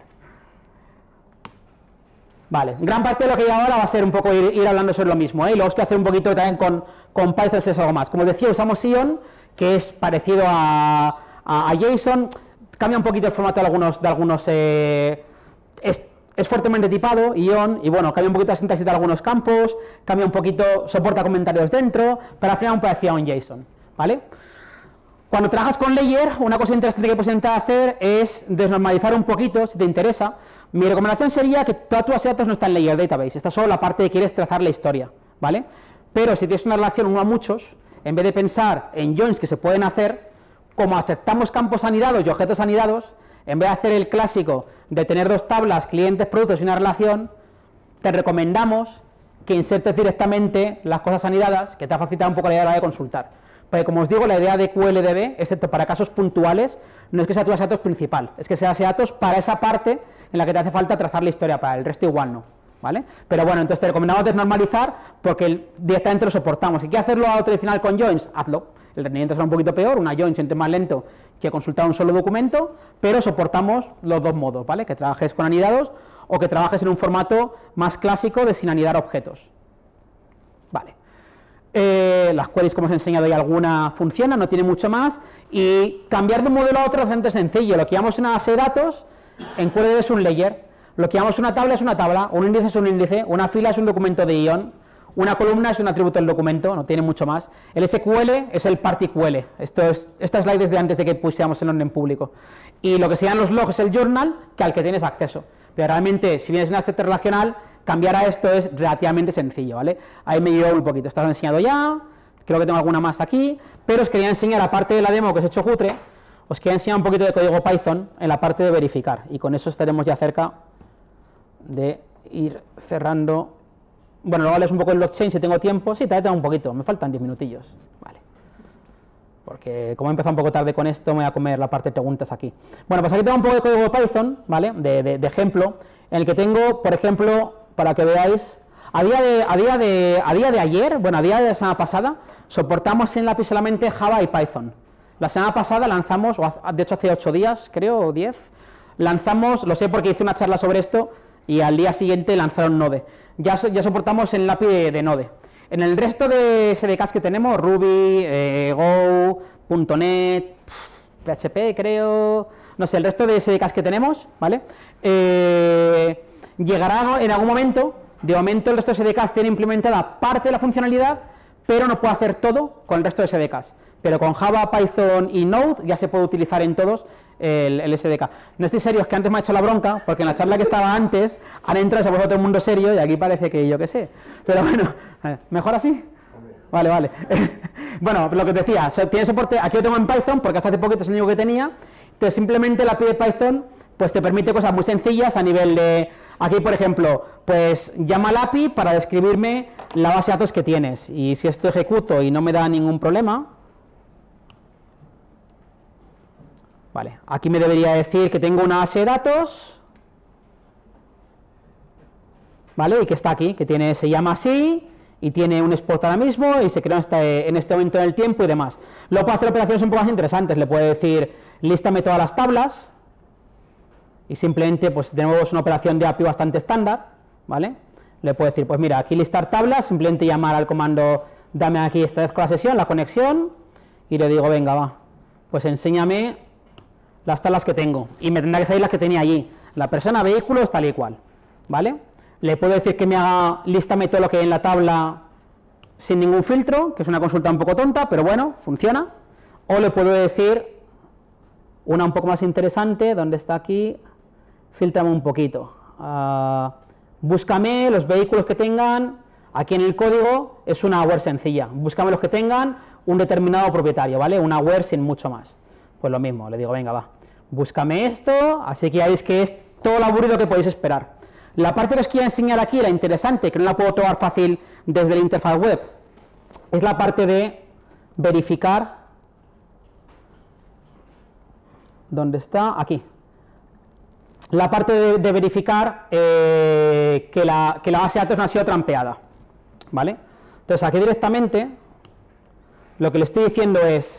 Vale, gran parte de lo que hay ahora va a ser un poco ir hablando sobre lo mismo, ¿eh? Y luego es que hacer un poquito también con Python es algo más. Como decía, usamos Ion, que es parecido a JSON, cambia un poquito el formato de algunos es fuertemente tipado, Ion, y bueno, cambia un poquito la sintaxis de algunos campos, cambia un poquito, soporta comentarios dentro, pero al final un parecía un JSON, ¿vale? Cuando trabajas con Layer, una cosa interesante que puedes intentar hacer es desnormalizar un poquito, si te interesa. Mi recomendación sería que toda tu base de datos no está en Layer Database, está solo la parte que quieres trazar la historia, ¿vale? Pero si tienes una relación uno a muchos, en vez de pensar en joins que se pueden hacer, como aceptamos campos anidados y objetos anidados, En vez de hacer el clásico de tener dos tablas, clientes, productos y una relación, te recomendamos que insertes directamente las cosas anidadas, que te va a facilitar un poco la idea de consultar. Porque como os digo, la idea de QLDB, excepto para casos puntuales, no es que sea tu base de datos principal, es que sea base de datos para esa parte en la que te hace falta trazar la historia, para el resto igual no, ¿vale? Pero bueno, entonces te recomendamos desnormalizar porque directamente lo soportamos. Si quieres hacerlo a lo tradicional con joins, hazlo. El rendimiento será un poquito peor, una join siempre más lento que consultar un solo documento, pero soportamos los dos modos, ¿vale? Que trabajes con anidados o que trabajes en un formato más clásico de sin anidar objetos. Vale. Las queries, como os he enseñado, ya alguna funciona, no tiene mucho más, y cambiar de un modelo a otro es bastante sencillo. Lo que llamamos una base de datos, en QLDB es un layer, lo que llamamos una tabla es una tabla, un índice es un índice, una fila es un documento de ion, una columna es un atributo del documento, no tiene mucho más. El SQL es el PartiQL, esta slide es de antes de que pusiéramos el orden público. Y lo que sean los logs es el journal, que al que tienes acceso. Pero realmente, si vienes de una set relacional, cambiar a esto es relativamente sencillo, ¿vale? Ahí me llevo un poquito, está enseñado ya, creo que tengo alguna más aquí, pero os quería enseñar, aparte de la demo que os he hecho cutre, os quería enseñar un poquito de código Python en la parte de verificar, y con eso estaremos ya cerca de ir cerrando. Bueno, luego lees un poco el blockchain si tengo tiempo, sí, todavía tengo un poquito, me faltan 10 minutillos, vale. Porque como he empezado un poco tarde con esto, me voy a comer la parte de preguntas aquí. Bueno, pues aquí tengo un poco de código Python, ¿vale? De ejemplo, en el que tengo, por ejemplo, para que veáis, a día de ayer, bueno, a día de la semana pasada, soportamos en la API solamente Java y Python. La semana pasada lanzamos, de hecho hace 8 días, creo, o 10, lanzamos, lo sé porque hice una charla sobre esto, y al día siguiente lanzaron Node. Ya soportamos en la API de Node. En el resto de SDKs que tenemos, Ruby, Go, .NET, PHP creo, no sé, el resto de SDKs que tenemos, ¿vale? Llegará en algún momento, de momento el resto de SDKs tiene implementada parte de la funcionalidad, pero no puede hacer todo con el resto de SDKs. Pero con Java, Python y Node ya se puede utilizar en todos el SDK. No estoy serio, es que antes me ha hecho la bronca, porque en la charla que estaba antes han entrado y se ha puesto todo el mundo serio y aquí parece que yo qué sé. Pero bueno, ¿mejor así? Vale, vale. Bueno, lo que te decía, tiene soporte, aquí lo tengo en Python porque hasta hace poquito es el único que tenía, entonces simplemente la API de Python pues te permite cosas muy sencillas a nivel de, aquí por ejemplo, pues llama al API para describirme la base de datos que tienes, y si esto ejecuto y no me da ningún problema, vale, aquí me debería decir que tengo una base de datos, ¿vale? Y que está aquí, que se llama así, y tiene un export ahora mismo, y se creó en este momento del tiempo y demás. Luego puedo hacer operaciones un poco más interesantes, le puedo decir, lístame todas las tablas, y simplemente, pues de nuevo es una operación de API bastante estándar, ¿vale? Le puedo decir, pues mira, aquí listar tablas, simplemente llamar al comando, dame aquí, establezco la sesión, la conexión, y le digo, venga, va, pues enséñame las tablas que tengo, y me tendrá que salir las que tenía allí, la persona, vehículos, tal y cual, ¿vale? Le puedo decir que me haga, lístame todo lo que hay en la tabla sin ningún filtro, que es una consulta un poco tonta, pero bueno, funciona, o le puedo decir una un poco más interesante, ¿dónde está aquí? Fíltrame un poquito, búscame los vehículos que tengan, aquí en el código es una where sencilla, búscame los que tengan un determinado propietario, ¿vale? Una where sin mucho más. Pues lo mismo, le digo, venga, va, búscame esto, así que ya veis que es todo lo aburrido que podéis esperar. La parte que os quiero enseñar aquí, la interesante, que no la puedo tomar fácil desde la interfaz web, es la parte de verificar. ¿Dónde está? Aquí. La parte de verificar que la base de datos no ha sido trampeada, ¿vale? Entonces aquí directamente lo que le estoy diciendo es,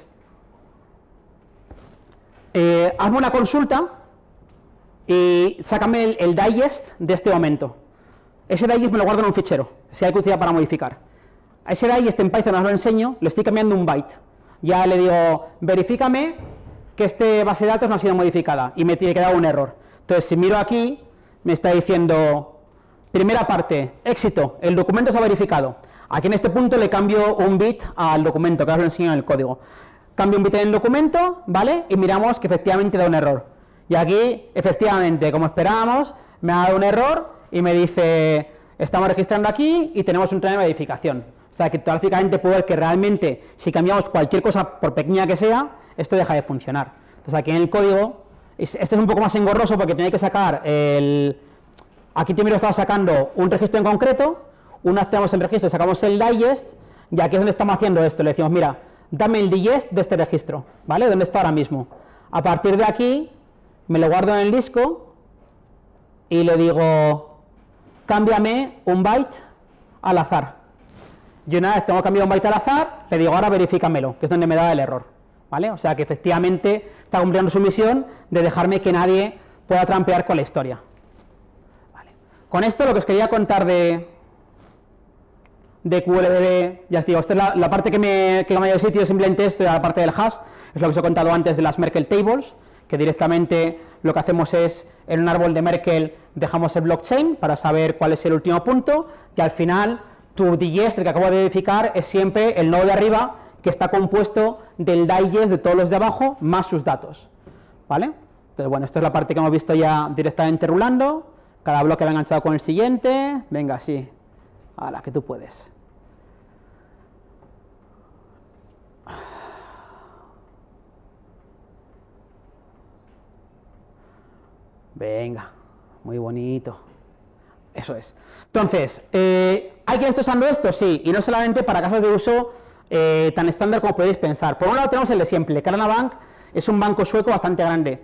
hazme una consulta y sácame el digest de este momento. Ese digest me lo guardo en un fichero, si hay que utilizar para modificar. A ese digest en Python os lo enseño, le estoy cambiando un byte. Ya le digo, verifícame que esta base de datos no ha sido modificada, y me tiene que dar un error. Entonces, si miro aquí, me está diciendo, primera parte, éxito, el documento se ha verificado. Aquí en este punto le cambio un bit al documento, que ahora os lo enseño en el código. Cambio un bit en el documento, ¿vale? Y miramos que efectivamente da un error. Y aquí, efectivamente, como esperábamos, me ha dado un error y me dice, estamos registrando aquí y tenemos un problema de verificación. O sea, que gráficamente puedo ver que realmente, si cambiamos cualquier cosa, por pequeña que sea, esto deja de funcionar. Entonces aquí en el código Este es un poco más engorroso porque tenía que sacar el... Aquí primero estaba sacando un registro en concreto, una vez tenemos el registro, sacamos el digest, y aquí es donde estamos haciendo esto, le decimos, mira, dame el digest de este registro, ¿vale? ¿Dónde está ahora mismo? A partir de aquí, me lo guardo en el disco, y le digo, cámbiame un byte al azar. Y una vez tengo cambiado un byte al azar, le digo, ahora verifícamelo, que es donde me da el error, ¿vale? O sea que efectivamente está cumpliendo su misión de dejarme que nadie pueda trampear con la historia. Vale. Con esto lo que os quería contar de QLDB, ya os digo, esta es la parte que me ha ido sitio, simplemente esto, la parte del hash, es lo que os he contado antes de las Merkle Tables, que directamente lo que hacemos es, en un árbol de Merkle, dejamos el blockchain para saber cuál es el último punto, y al final, tu digest, el que acabo de verificar, es siempre el nodo de arriba, que está compuesto del digest de todos los de abajo, más sus datos, ¿vale? Entonces, bueno, esta es la parte que hemos visto ya directamente rulando, cada bloque va enganchado con el siguiente, venga, sí, hala, que tú puedes. Venga, muy bonito. Eso es. Entonces, ¿hay quien esté usando esto? Sí, y no solamente para casos de uso tan estándar como podéis pensar. Por un lado tenemos el de siempre. Klarna Bank es un banco sueco bastante grande.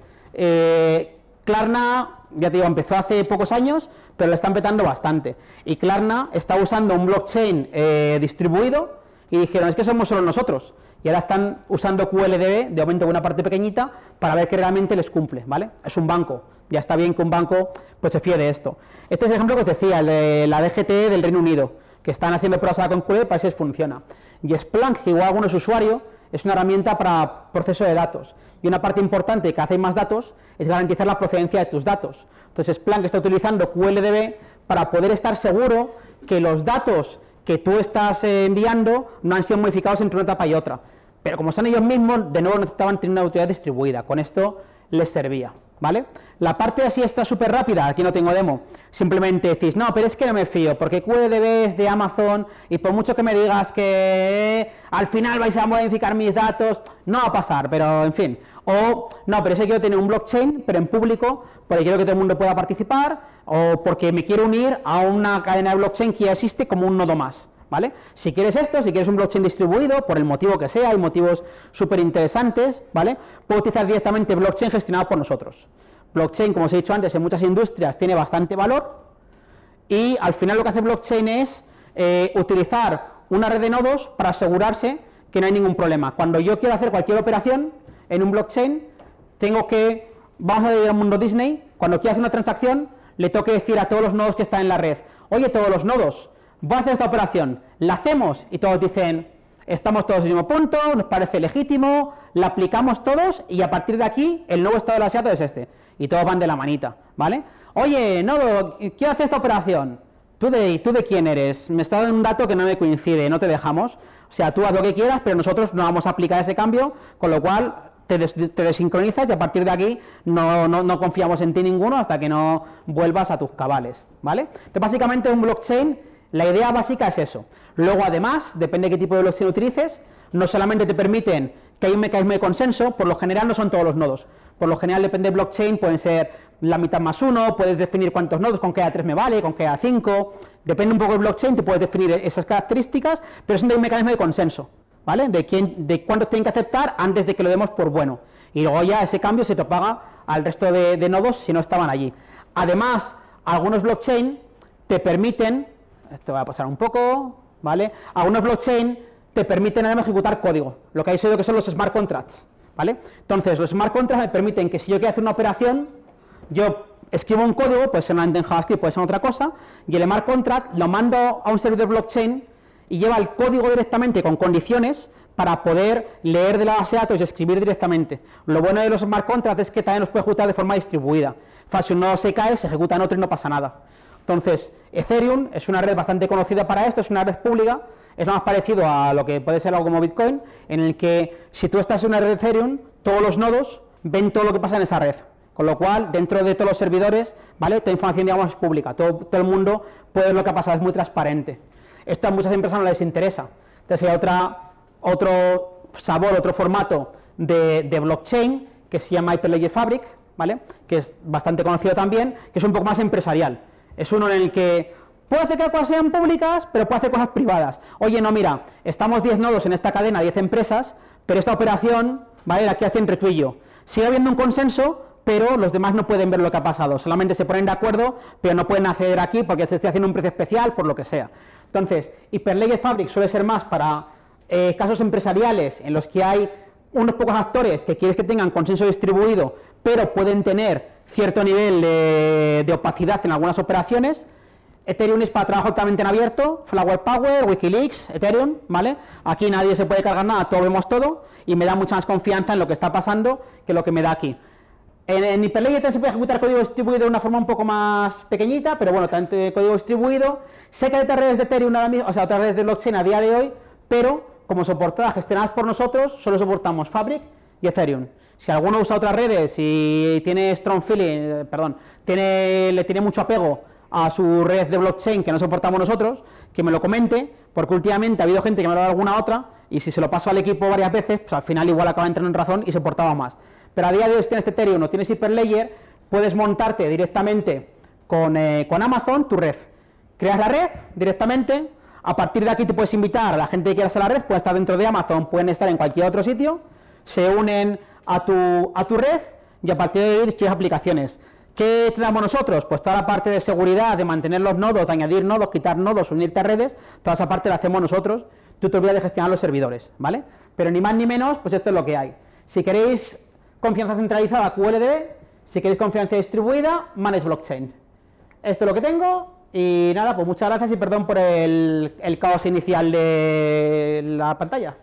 Klarna, ya te digo, empezó hace pocos años, pero lo están petando bastante. Y Klarna está usando un blockchain distribuido y dijeron, es que somos solo nosotros. Y ahora están usando QLDB, de momento una parte pequeñita, para ver que realmente les cumple, ¿vale? Es un banco, ya está bien que un banco pues se fíe de esto. Este es el ejemplo que os decía, el de la DGT del Reino Unido, que están haciendo pruebas con QLDB para ver si les funciona. Y Splunk, que igual algunos usuarios, es una herramienta para proceso de datos. Y una parte importante que hace más datos es garantizar la procedencia de tus datos. Entonces Splunk está utilizando QLDB para poder estar seguro que los datos que tú estás enviando no han sido modificados entre una etapa y otra. Pero como son ellos mismos, de nuevo necesitaban tener una autoridad distribuida. Con esto les servía, ¿vale? La parte así está súper rápida, aquí no tengo demo. Simplemente decís, no, pero es que no me fío, porque QLDB es de Amazon y por mucho que me digas que al final vais a modificar mis datos, no va a pasar, pero en fin. O, no, pero es que quiero tener un blockchain, pero en público, porque quiero que todo el mundo pueda participar, o porque me quiero unir a una cadena de blockchain que ya existe como un nodo más, ¿vale? Si quieres esto, si quieres un blockchain distribuido, por el motivo que sea, hay motivos súper interesantes, ¿vale? Puedo utilizar directamente blockchain gestionado por nosotros. Blockchain, como os he dicho antes, en muchas industrias tiene bastante valor, y al final lo que hace blockchain es utilizar una red de nodos para asegurarse que no hay ningún problema. Cuando yo quiero hacer cualquier operación en un blockchain, tengo que, vamos a ir al mundo Disney, cuando quiero hacer una transacción, le tengo que decir a todos los nodos que están en la red, oye, todos los nodos, voy a hacer esta operación, la hacemos, y todos dicen, estamos todos en el mismo punto, nos parece legítimo, la aplicamos todos, y a partir de aquí, el nuevo estado del asiato es este, y todos van de la manita, ¿vale? Oye, nodo, quiero hacer esta operación, ¿tú de quién eres? Me está dando un dato que no me coincide, no te dejamos, o sea, tú haz lo que quieras, pero nosotros no vamos a aplicar ese cambio, con lo cual te desincronizas y a partir de aquí no confiamos en ti ninguno hasta que no vuelvas a tus cabales, ¿vale? Entonces, básicamente un blockchain, la idea básica es eso. Luego, además, depende de qué tipo de blockchain utilices, no solamente te permiten que hay un mecanismo de consenso, por lo general no son todos los nodos. Por lo general, depende de blockchain, pueden ser la mitad más uno, puedes definir cuántos nodos, con que a 3 me vale, con que a 5, depende un poco del blockchain, tú puedes definir esas características, pero siempre hay un mecanismo de consenso, ¿vale? De cuántos tienen que aceptar antes de que lo demos por bueno. Y luego ya ese cambio se propaga al resto de nodos si no estaban allí. Además, algunos blockchain te permiten, esto va a pasar un poco, ¿vale? Algunos blockchain te permiten además ejecutar código, lo que habéis oído que son los smart contracts, ¿vale? Entonces, los smart contracts me permiten que si yo quiero hacer una operación, yo escribo un código, puede ser en JavaScript, puede ser otra cosa, y el smart contract lo mando a un servidor blockchain y lleva el código directamente con condiciones para poder leer de la base de datos y escribir directamente. Lo bueno de los smart contracts es que también los puede ejecutar de forma distribuida. Si un nodo se cae, se ejecuta en otro y no pasa nada. Entonces, Ethereum es una red bastante conocida para esto, es una red pública, es lo más parecido a lo que puede ser algo como Bitcoin, en el que si tú estás en una red de Ethereum, todos los nodos ven todo lo que pasa en esa red. Con lo cual, dentro de todos los servidores, ¿vale? Toda información, digamos, es pública, todo el mundo puede ver lo que ha pasado, es muy transparente. Esto a muchas empresas no les interesa. Entonces hay otro sabor, otro formato de blockchain que se llama Hyperledger Fabric, ¿vale? Que es bastante conocido también, que es un poco más empresarial. Es uno en el que puede hacer que las cosas sean públicas, pero puede hacer cosas privadas. Oye, no, mira, estamos 10 nodos en esta cadena, 10 empresas, pero esta operación, ¿vale? La que hace entre tú y yo. Sigue habiendo un consenso, pero los demás no pueden ver lo que ha pasado. Solamente se ponen de acuerdo, pero no pueden acceder aquí porque se esté haciendo un precio especial, por lo que sea. Entonces, Hyperledger Fabric suele ser más para casos empresariales en los que hay unos pocos actores que quieres que tengan consenso distribuido, pero pueden tener cierto nivel de opacidad en algunas operaciones. Ethereum es para trabajo totalmente en abierto, Flower Power, Wikileaks, Ethereum, ¿vale? Aquí nadie se puede cargar nada, todo vemos todo, y me da mucha más confianza en lo que está pasando que lo que me da aquí. En Hyperledger también se puede ejecutar código distribuido de una forma un poco más pequeñita, pero bueno, también código distribuido. Sé que hay otras redes de Ethereum ahora mismo, o sea, otras redes de blockchain a día de hoy, pero como soportadas, gestionadas por nosotros, solo soportamos Fabric y Ethereum. Si alguno usa otras redes y tiene strong feeling, le tiene mucho apego a su red de blockchain que no soportamos nosotros, que me lo comente, porque últimamente ha habido gente que me ha dado alguna otra, y si se lo paso al equipo varias veces, pues al final igual acaba entrando en razón y se portaba más. Pero a día de hoy, si tienes Ethereum o tienes Hyperledger, puedes montarte directamente con Amazon tu red. Creas la red directamente, a partir de aquí te puedes invitar a la gente que quiera hacer la red, puede estar dentro de Amazon, pueden estar en cualquier otro sitio, se unen a tu red y a partir de ahí distribuyes aplicaciones. ¿Qué te damos nosotros? Pues toda la parte de seguridad, de mantener los nodos, de añadir nodos, quitar nodos, unirte a redes, toda esa parte la hacemos nosotros, tú te olvidas de gestionar los servidores, ¿vale? Pero ni más ni menos, pues esto es lo que hay. Si queréis confianza centralizada, QLDB, si queréis confianza distribuida, Managed Blockchain. Esto es lo que tengo y nada, pues muchas gracias y perdón por el caos inicial de la pantalla.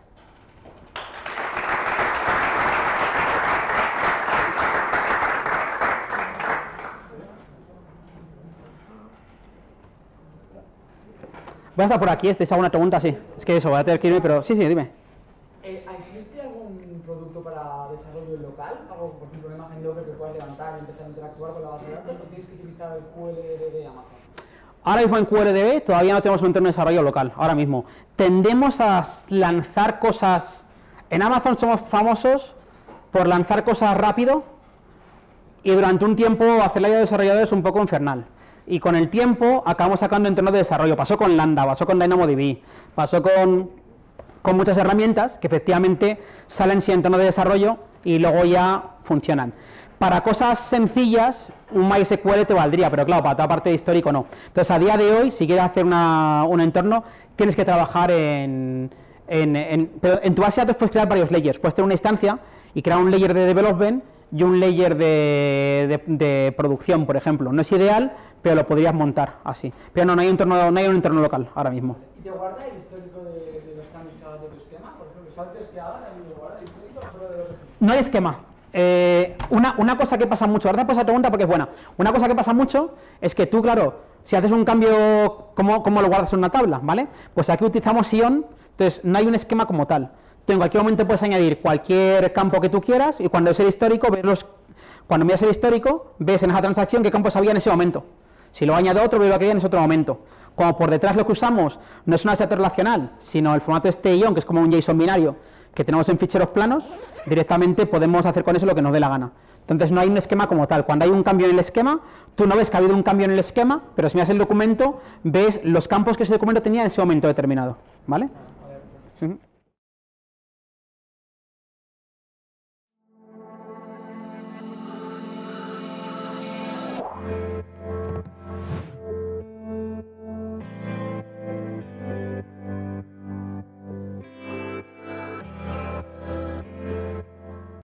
Voy a estar por aquí, ¿estáis alguna pregunta? Sí, es que eso, voy a tener que irme, pero sí, dime. ¿Existe algún producto para desarrollo local? Algo, por ejemplo, una imagen Docker que puedas levantar y empezar a interactuar con la base de datos, o tienes que utilizar el QLDB de Amazon? Ahora mismo en QLDB todavía no tenemos un entorno de desarrollo local, ahora mismo. Tendemos a lanzar cosas... En Amazon somos famosos por lanzar cosas rápido y durante un tiempo hacer la vida de desarrolladores un poco infernal. Y con el tiempo acabamos sacando entornos de desarrollo. Pasó con Lambda, pasó con DynamoDB, pasó con muchas herramientas que efectivamente salen sin entorno de desarrollo y luego ya funcionan. Para cosas sencillas, un MySQL te valdría, pero claro, para toda parte de histórico no. Entonces, a día de hoy, si quieres hacer un entorno, tienes que trabajar pero en tu base de datos puedes crear varios layers. Puedes tener una instancia y crear un layer de development y un layer de producción, por ejemplo. No es ideal, pero lo podrías montar así. Pero no hay un entorno local ahora mismo. ¿Y te guarda el histórico de los cambios que hagas de tu esquema? Por ejemplo, ¿saltes que hagas y te guarda el histórico o solo de los... No hay esquema. Una cosa que pasa mucho, ahora te paso la pregunta porque es buena. Una cosa que pasa mucho es que tú, claro, si haces un cambio, ¿cómo lo guardas en una tabla? ¿Vale? Pues aquí utilizamos Sion, entonces no hay un esquema como tal. Tú en cualquier momento puedes añadir cualquier campo que tú quieras y cuando es el histórico, cuando miras el histórico, ves en esa transacción qué campos había en ese momento. Si lo añado otro, veo que había en ese otro momento. Como por detrás lo que usamos no es una base de datos relacional, sino el formato STION, que es como un JSON binario, que tenemos en ficheros planos, directamente podemos hacer con eso lo que nos dé la gana. Entonces no hay un esquema como tal. Cuando hay un cambio en el esquema, tú no ves que ha habido un cambio en el esquema, pero si miras el documento, ves los campos que ese documento tenía en ese momento determinado. ¿Vale? Sí.